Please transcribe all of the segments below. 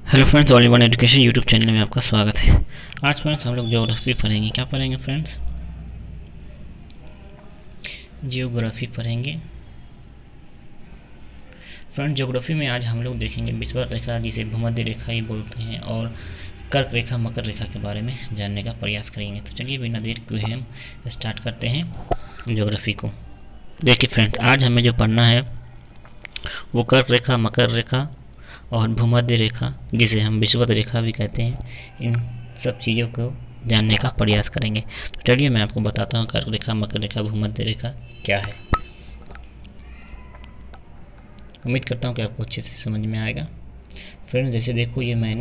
Hello friends, all in one education YouTube channel में आपका स्वागत है। आज फ्रेंड्स हम लोग ज्योग्राफी पढ़ेंगे। क्या पढ़ेंगे फ्रेंड्स? जियोग्राफी पढ़ेंगे। फ्रेंड्स, ज्योग्राफी में आज हम लोग देखेंगे विषुवत रेखा, जिसे भूमध्य रेखा ही बोलते हैं, और कर्क रेखा, मकर रेखा के बारे में जानने का प्रयास करेंगे। तो चलिए बिना देर किए हम स्टार्ट करते हैं ज्योग्राफी को। देखिए फ्रेंड्स, आज हमें जो पढ़ना है वो कर्क रेखा, मकर रेखा और भूमध्य रेखा, जिसे हम विषुवत रेखा भी कहते हैं, इन सब चीज़ों को जानने का प्रयास करेंगे। तो चलिए मैं आपको बताता हूँ कर्क रेखा, मकर रेखा, भूमध्य रेखा क्या है। उम्मीद करता हूँ कि आपको अच्छे से समझ में आएगा। फ्रेंड्स, जैसे देखो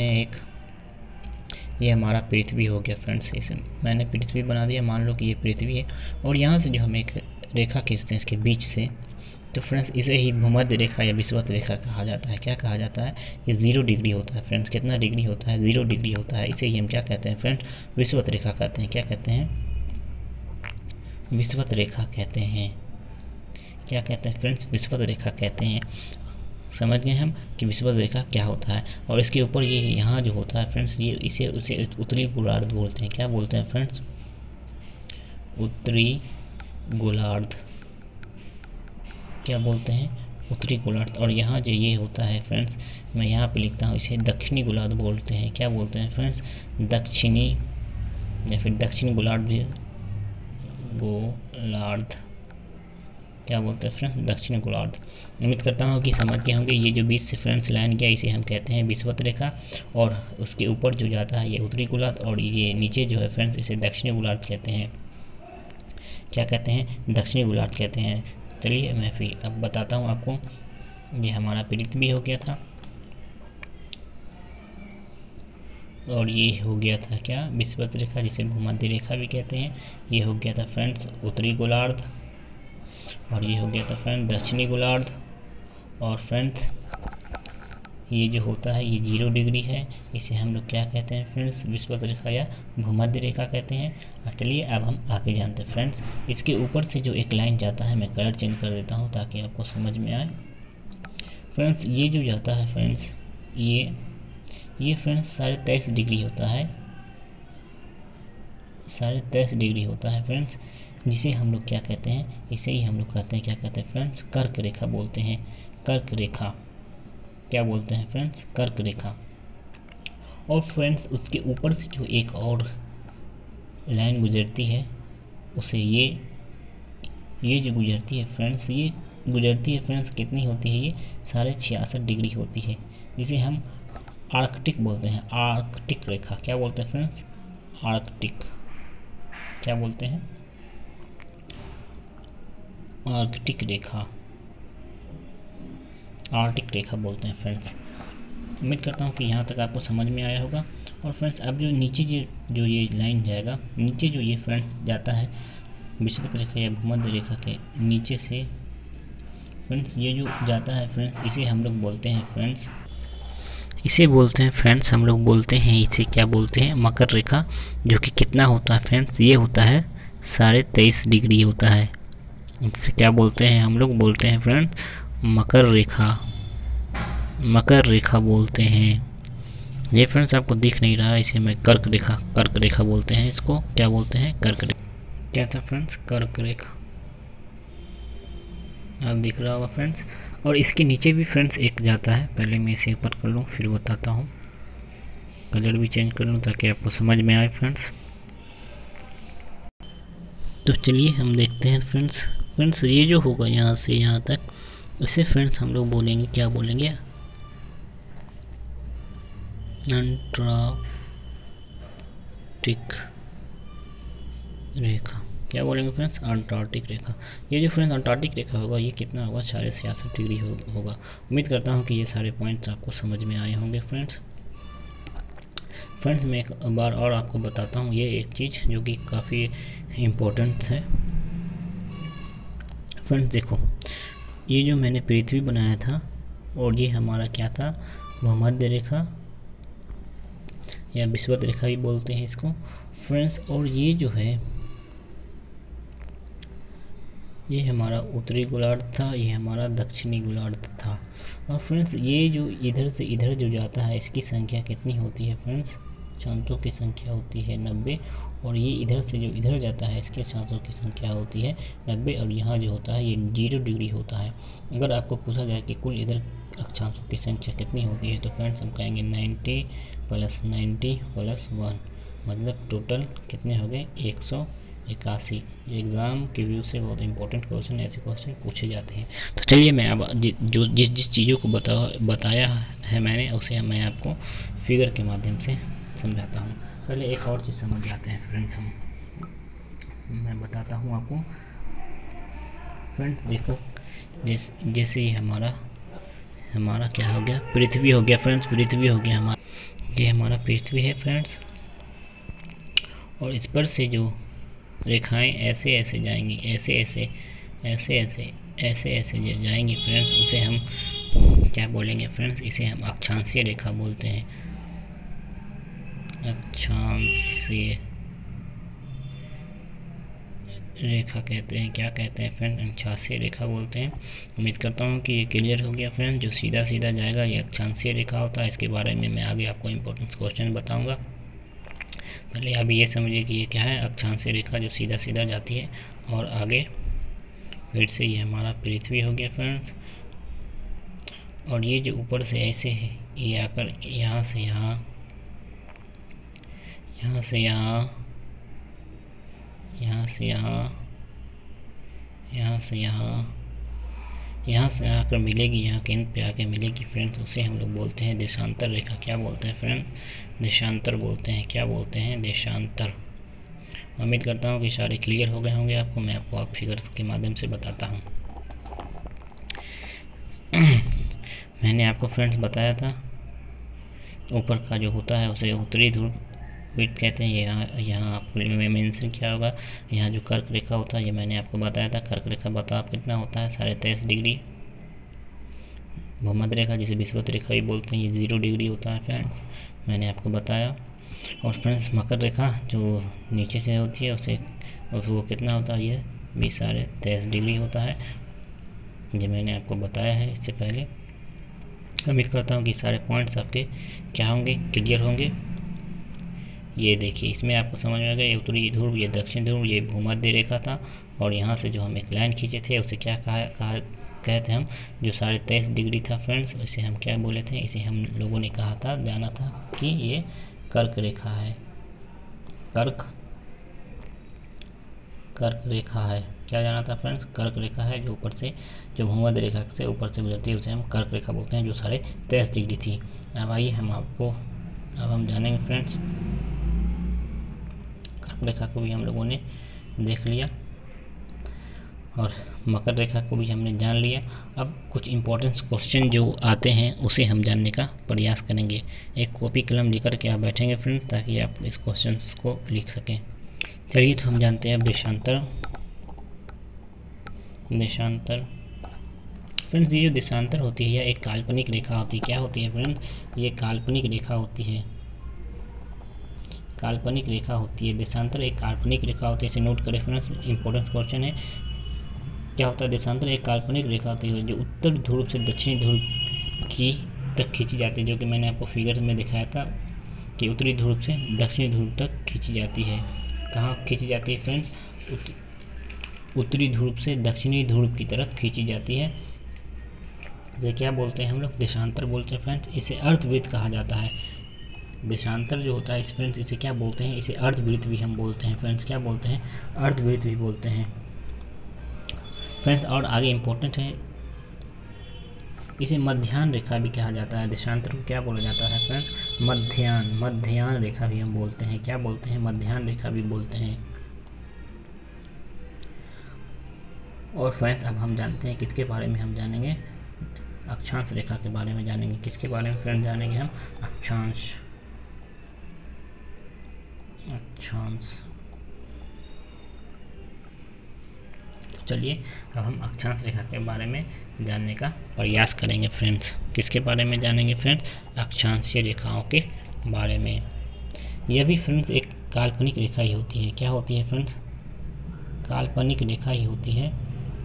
ये हमारा पृथ्वी हो गया। फ्रेंड्स, इसे मैंने पृथ्वी बना दिया, मान लो कि ये पृथ्वी है, और यहाँ से जो हम एक रेखा खींचते हैं इसके बीच से, तो फ्रेंड्स इसे ही भूमध्य रेखा या विषुवत रेखा कहा जाता है। क्या कहा जाता है? ये 0 डिग्री होता है। फ्रेंड्स, कितना डिग्री होता है? 0 डिग्री होता है। इसे ही हम क्या कहते हैं फ्रेंड्स? विषुवत रेखा कहते हैं। क्या कहते हैं? विषुवत रेखा कहते हैं। क्या कहते हैं फ्रेंड्स? विषुवत रेखा कहते हैं। समझ गए हम कि विषुवत रेखा क्या होता है। और इसके ऊपर ये यहाँ जो होता है फ्रेंड्स, ये उसे उत्तरी गोलार्ध बोलते हैं। क्या बोलते हैं फ्रेंड्स? उत्तरी गोलार्ध। क्या बोलते हैं? उत्तरी गोलार्ध। और यहाँ जो ये होता है फ्रेंड्स, मैं यहाँ पे लिखता हूँ, इसे दक्षिणी गोलार्ध बोलते हैं। क्या बोलते हैं फ्रेंड्स? दक्षिणी या फिर दक्षिण गोलार्ध। क्या बोलते हैं फ्रेंड्स? दक्षिण गोलार्ध। उम्मीद करता हूँ कि समझ गए होंगे। ये जो बीच से फ्रेंड्स लाइन गया, इसे हम कहते हैं विषुवत रेखा, और उसके ऊपर जो जाता है ये उत्तरी गोलार्ध, और ये नीचे जो है फ्रेंड्स इसे दक्षिणी गोलार्ध कहते हैं। क्या कहते हैं? दक्षिणी गोलार्ध कहते हैं। चलिए मैं फिर अब बताता हूँ आपको। ये हमारा पृथ्वी हो गया था, और ये हो गया था क्या? विषुवत रेखा, जिसे भूमध्य रेखा भी कहते हैं। ये हो गया था फ्रेंड्स उत्तरी गोलार्ध, और ये हो गया था फ्रेंड्स दक्षिणी गोलार्ध। और फ्रेंड्स ये जो होता है ये 0 डिग्री है। इसे हम लोग क्या कहते हैं फ्रेंड्स? विषुवत रेखा या भूमध्य रेखा कहते हैं। चलिए अब हम आगे जानते हैं फ्रेंड्स। इसके ऊपर से जो एक लाइन जाता है, मैं कलर चेंज कर देता हूँ ताकि आपको समझ में आए। फ्रेंड्स ये जो जाता है फ्रेंड्स, ये फ्रेंड्स 23.5 डिग्री होता है। 23.5 डिग्री होता है फ्रेंड्स, जिसे हम लोग क्या कहते हैं? इसे ही हम लोग कहते हैं, क्या कहते हैं फ्रेंड्स? कर्क रेखा बोलते हैं। कर्क रेखा। क्या बोलते हैं फ्रेंड्स? कर्क रेखा। और फ्रेंड्स उसके ऊपर से जो एक और लाइन गुजरती है, उसे ये जो गुजरती है फ्रेंड्स, ये गुजरती है फ्रेंड्स, कितनी होती है? ये 66.5 डिग्री होती है, जिसे हम आर्कटिक बोलते हैं। आर्कटिक रेखा। क्या बोलते हैं फ्रेंड्स? आर्कटिक। क्या बोलते हैं? आर्कटिक रेखा। आर्कटिक रेखा बोलते हैं फ्रेंड्स। उम्मीद करता हूँ कि यहाँ तक आपको समझ में आया होगा। और फ्रेंड्स अब जो नीचे जो ये लाइन जाएगा, नीचे जो ये फ्रेंड्स जाता है विषुवत रेखा या भूमध्य रेखा के नीचे से फ्रेंड्स, ये जो जाता है फ्रेंड्स, इसे हम लोग बोलते हैं फ्रेंड्स, हम लोग बोलते हैं इसे क्या बोलते हैं? मकर रेखा। जो कि कितना होता है फ्रेंड्स? ये होता है 23.5 डिग्री होता है। इसे क्या बोलते हैं? हम लोग बोलते हैं फ्रेंड्स मकर रेखा। मकर रेखा बोलते हैं। ये फ्रेंड्स आपको दिख नहीं रहा है, इसे मैं कर्क रेखा बोलते हैं। इसको क्या बोलते हैं? कर्क रेखा। क्या था फ्रेंड्स? कर्क रेखा। आप दिख रहा होगा फ्रेंड्स। और इसके नीचे भी फ्रेंड्स एक जाता है। पहले मैं इसे ऊपर कर लूँ, फिर बताता हूँ। कलर भी चेंज कर लूँ ताकि आपको समझ में आए फ्रेंड्स। तो चलिए हम देखते हैं फ्रेंड्स ये जो होगा यहाँ से यहाँ तक, इसे फ्रेंड्स हम लोग बोलेंगे, क्या बोलेंगे? अंटार्कटिक रेखा। क्या बोलेंगे फ्रेंड्स? अंटार्कटिक रेखा। ये जो फ्रेंड्स अंटार्कटिक रेखा होगा, ये कितना होगा? 66.5 डिग्री होगा। उम्मीद करता हूँ कि ये सारे पॉइंट्स आपको समझ में आए होंगे फ्रेंड्स। मैं एक बार और आपको बताता हूँ ये एक चीज़ जो कि काफ़ी इम्पोर्टेंट है। फ्रेंड्स देखो, ये जो मैंने पृथ्वी बनाया था, और ये हमारा क्या था? भूमध्य रेखा या विषुवत रेखा भी बोलते हैं इसको फ्रेंड्स। और ये जो है ये हमारा उत्तरी गोलार्ध था, ये हमारा दक्षिणी गोलार्ध था। और फ्रेंड्स ये जो इधर से इधर जो जाता है इसकी संख्या कितनी होती है फ्रेंड्स? चांसों की संख्या होती है 90। और ये इधर से जो इधर जाता है इसके चांसों की संख्या होती है 90। और यहाँ जो होता है ये 0 डिग्री होता है। अगर आपको पूछा जाए कि कुल इधर अक्षांशों की संख्या कितनी होती है तो फ्रेंड्स हम कहेंगे 90 + 90 + 1, मतलब टोटल कितने हो गए 181। एग्ज़ाम के व्यू से बहुत इंपॉर्टेंट क्वेश्चन, ऐसे क्वेश्चन पूछे जाते हैं। तो चलिए मैं अब जो जिस चीज़ों को बताया है मैंने उसे मैं आपको फिगर के माध्यम से समझाता हूँ। पहले एक और चीज़ समझ जाते हैं फ्रेंड्स मैं बताता हूँ आपको। फ्रेंड्स देखो जैसे ही हमारा क्या हो गया, पृथ्वी हो गया फ्रेंड्स, पृथ्वी हो गया हमारा, ये हमारा पृथ्वी है फ्रेंड्स। और इस पर से जो रेखाएं ऐसे ऐसे जाएंगी, ऐसे ऐसे ऐसे ऐसे ऐसे ऐसे जो जाएंगी फ्रेंड्स, उसे हम क्या बोलेंगे फ्रेंड्स? इसे हम अक्षांशीय रेखा बोलते हैं। अक्षांशीय रेखा कहते हैं, क्या कहते हैं फ्रेंड? अक्षांशीय रेखा बोलते हैं। उम्मीद करता हूँ कि ये क्लियर हो गया फ्रेंड। जो सीधा सीधा जाएगा ये अक्षांशीय रेखा होता है। इसके बारे में मैं आगे आपको इम्पोर्टेंट क्वेश्चन बताऊंगा। पहले आप ये समझिए कि ये क्या है, अक्षांशीय रेखा जो सीधा सीधा जाती है। और आगे फिर से ये हमारा पृथ्वी हो गया फ्रेंड्स। और ये जो ऊपर से ऐसे है ये आकर यहाँ से यहाँ, यहाँ से यहाँ, यहाँ से यहाँ, यहाँ से यहाँ, यहाँ से आकर मिलेगी, यहाँ केंद्र पे आकर मिलेगी फ्रेंड्स। उसे हम लोग बोलते हैं देशांतर रेखा। क्या बोलते हैं फ्रेंड? देशांतर बोलते हैं। क्या बोलते हैं? देशांतर। उम्मीद करता हूँ कि सारे क्लियर हो गए होंगे आपको। मैं आपको आप फिगर्स के माध्यम से बताता हूँ। मैंने आपको फ्रेंड्स बताया था ऊपर का जो होता है उसे उत्तरी ध्रुव वृत्त कहते हैं। यहाँ आपको मेंशन किया होगा। यहाँ जो कर्क रेखा होता है ये मैंने आपको बताया था। कर्क रेखा बताओ आप कितना होता है? 23.5 डिग्री। भूमध्य रेखा जिसे विषुवत रेखा भी बोलते हैं ये 0 डिग्री होता है फ्रेंड्स, मैंने आपको बताया। और फ्रेंड्स मकर रेखा जो नीचे से होती है उसे वो कितना होता है? ये भी 23.5 डिग्री होता है। ये मैंने आपको बताया है इससे पहले। उम्मीद करता हूँ कि सारे पॉइंट्स आपके क्या होंगे, क्लियर होंगे। ये देखिए इसमें आपको समझ में आ गया, ये उत्तरी ध्रुव, ये दक्षिण ध्रुव, ये भूमध्य रेखा था। और यहाँ से जो हम एक लाइन खींचे थे उसे क्या कहते हम? जो 23.5 डिग्री था फ्रेंड्स, इसे हम क्या बोले थे? इसे हम लोगों ने कहा था, जाना था कि ये कर्क रेखा है। कर्क रेखा है। क्या जाना था फ्रेंड्स? कर्क रेखा है, जो ऊपर से जो भूमध्य रेखा से ऊपर से गुजरती है उसे हम कर्क रेखा बोलते हैं, जो 23.5 डिग्री थी। अब आइए अब हम जानेंगे फ्रेंड्स, कर्क रेखा को भी हम लोगों ने देख लिया और मकर रेखा को भी हमने जान लिया। अब कुछ इम्पोर्टेंट क्वेश्चन जो आते हैं उसे हम जानने का प्रयास करेंगे। एक कॉपी कलम लेकर के आप बैठेंगे फ्रेंड्स, ताकि आप इस क्वेश्चन को लिख सकें। चलिए तो हम जानते हैं अब देशांतर। फ्रेंड्स ये जो देशांतर होती है एक काल्पनिक रेखा होती है। क्या होती है फ्रेंड्स? ये काल्पनिक रेखा होती है। काल्पनिक रेखा होती है देशांतर, एक काल्पनिक रेखा होती है। इसे नोट करें फ्रेंड्स, इंपॉर्टेंट क्वेश्चन है। क्या होता है? देशांतर एक काल्पनिक रेखा होती है जो उत्तर ध्रुव से दक्षिणी ध्रुव की तक खींची जाती है, जो कि मैंने आपको फिगर में दिखाया था कि उत्तरी ध्रुव से दक्षिणी ध्रुव तक खींची जाती है। कहाँ खींची जाती है फ्रेंड्स? उत्तरी ध्रुव से दक्षिणी ध्रुव की तरफ खींची जाती है। इसे क्या बोलते हैं हम लोग? देशांतर बोलते हैं फ्रेंड्स। इसे अर्धवृत्त कहा जाता है। देशांतर जो होता है इस फ्रेंड्स इसे क्या बोलते हैं? इसे अर्धवृत्त भी हम बोलते हैं फ्रेंड्स। क्या बोलते हैं? अर्धवृत्त भी बोलते हैं फ्रेंड्स। और आगे इम्पोर्टेंट है, इसे मध्याह्न रेखा भी कहा जाता है। देशांतर को क्या बोला जाता है फ्रेंड्स? मध्याह्न रेखा भी हम बोलते हैं। क्या बोलते हैं? मध्याह्न रेखा भी बोलते हैं। और फ्रेंड्स अब हम जानते हैं किसके बारे में हम जानेंगे? अक्षांश रेखा के बारे में जानेंगे। किसके बारे में फ्रेंड्स जानेंगे हम? अक्षांश। तो चलिए अब हम अक्षांश रेखा के बारे में जानने का प्रयास करेंगे फ्रेंड्स। किसके बारे में जानेंगे फ्रेंड्स? अक्षांशीय रेखाओं के बारे में। यह भी फ्रेंड्स एक काल्पनिक रेखा ही होती है। क्या होती है फ्रेंड्स? काल्पनिक रेखा ही होती है।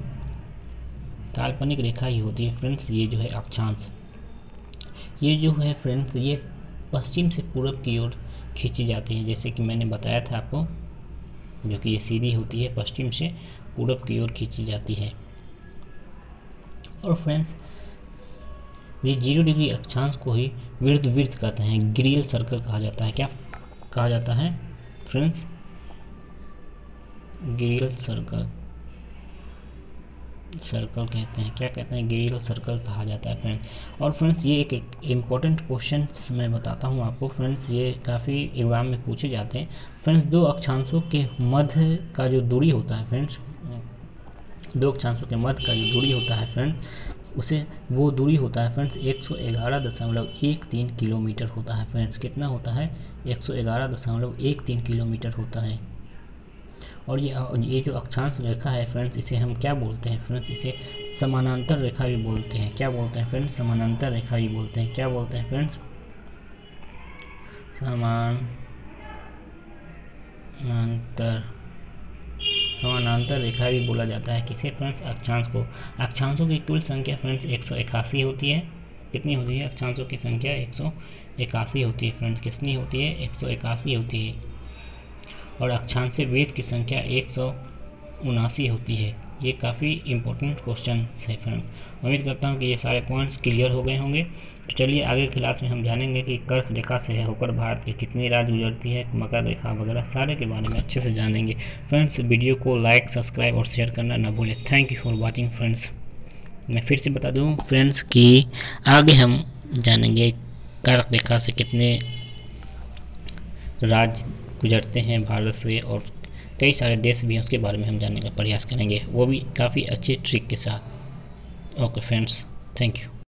काल्पनिक रेखा ही होती है फ्रेंड्स, ये जो है अक्षांश, ये जो है फ्रेंड्स ये पश्चिम से पूरब की ओर खींची जाती है, जैसे कि मैंने बताया था आपको, जो कि ये सीधी होती है, पश्चिम से पूरब की ओर खींची जाती है। और फ्रेंड्स ये 0 डिग्री अक्षांश को ही वृत्त कहते हैं, ग्रील सर्कल कहा जाता है। क्या कहा जाता है फ्रेंड्स? ग्रील सर्कल कहते हैं। क्या कहते हैं? ग्रील सर्कल कहा जाता है फ्रेंड्स। और फ्रेंड्स ये एक इम्पोर्टेंट क्वेश्चन मैं बताता हूँ आपको फ्रेंड्स, ये काफ़ी एग्जाम में पूछे जाते हैं फ्रेंड्स। दो अक्षांशों के मध्य का जो दूरी होता है फ्रेंड्स, दो अक्षांशों के मध्य का जो दूरी होता है फ्रेंड्स, उसे वो दूरी होता है फ्रेंड्स 111.13 किलोमीटर होता है फ्रेंड्स। कितना होता है? 111.13 किलोमीटर होता है। और ये जो अक्षांश रेखा है फ्रेंड्स, इसे हम क्या बोलते हैं फ्रेंड्स? इसे समानांतर रेखा भी बोलते हैं। क्या बोलते हैं फ्रेंड्स? समानांतर रेखा भी बोलते हैं। क्या बोलते हैं फ्रेंड्स? समानांतर रेखा भी बोला जाता है। किसे फ्रेंड्स? अक्षांश को। अक्षांशों की कुल संख्या फ्रेंड्स 181 होती है। कितनी होती है? अक्षांशों की संख्या 181 होती है फ्रेंड्स। कितनी होती है? 181 होती है। और अक्षांशीय वेद की संख्या 179 होती है। ये काफ़ी इंपॉर्टेंट क्वेश्चन है फ्रेंड्स। उम्मीद करता हूँ कि ये सारे पॉइंट्स क्लियर हो गए होंगे। तो चलिए आगे क्लास में हम जानेंगे कि कर्क रेखा से होकर भारत के कितनी राज्य गुजरती है, मकर रेखा वगैरह सारे के बारे में अच्छे से जानेंगे फ्रेंड्स। वीडियो को लाइक, सब्सक्राइब और शेयर करना ना भूलें। Thank you for watching friends. मैं फिर से बता दूँ फ्रेंड्स कि आगे हम जानेंगे कर्क रेखा से कितने राज्य गुजरते हैं भारत से, और कई सारे देश भी हैं, उसके बारे में हम जानने का प्रयास करेंगे, वो भी काफ़ी अच्छे ट्रिक के साथ। Okay friends, thank you.